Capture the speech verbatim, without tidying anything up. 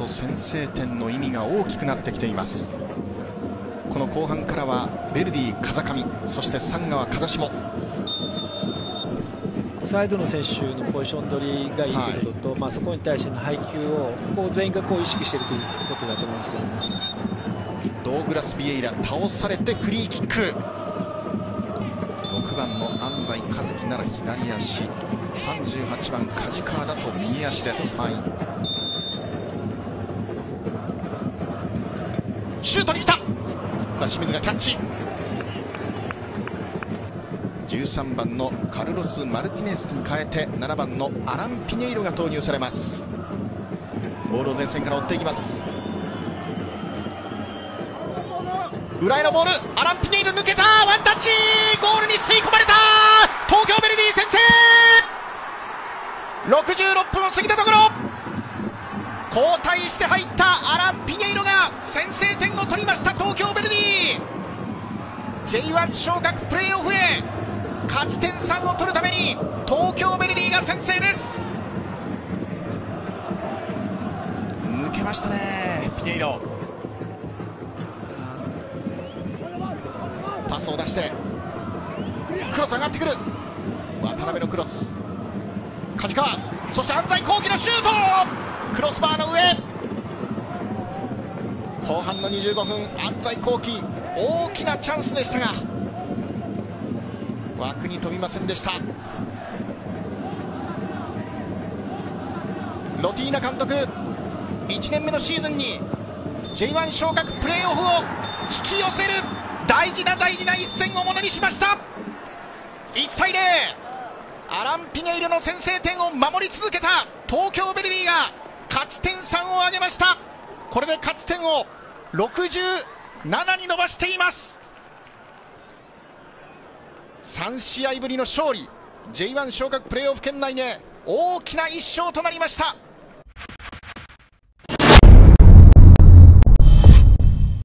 先制点の意味が大きくなってきています。この後半からはベルディ風上、そしてサンガは風下。 サイドの選手のポジション取りがいいということと、はい、まあそこに対しての配球をこう全員がこう意識しているということだと思うんですけども、 ドーグラス・ビエイラ倒されてフリーキック。ろくばんの安西一樹なら左足、さんじゅうはちばん梶川だと右足です。はい、シュートに来た。清水がキャッチ。じゅうさんばんのカルロス・マルティネスに変えてななばんのアラン・ピネイロが投入されます。ボールを前線から追っていきます。裏へのボール、アラン・ピネイロ抜けた。ワンタッチ、ゴールに吸い込まれた。東京ベルディ先制。ろくじゅうろっぷんを過ぎたところ、交代して入ったアラン・ピネイロが先制点を取りました。東京ベルディ ジェイワン 昇格プレーオフへ勝ち点さんを取るために東京ベルディが先制です。抜けましたね、ピネイロ。パスを出してクロス上がってくる。渡辺のクロス、梶川、そして安西幸輝のシュート。クロスバーの上。後半のにじゅうごふん、安西幸輝大きなチャンスでしたが枠に飛びませんでした。ロティーナ監督、いちねんめのシーズンに ジェイワン 昇格プレーオフを引き寄せる大事な大事な一戦をものにしました。いちたいゼロ、アラン・ピネイロの先制点を守り続けた東京ベルディが勝ち点さんを挙げました。これで勝ち点をろくじゅうななに伸ばしています。さんしあいぶりの勝利、 ジェイワン 昇格プレーオフ圏内で大きないっ勝となりました。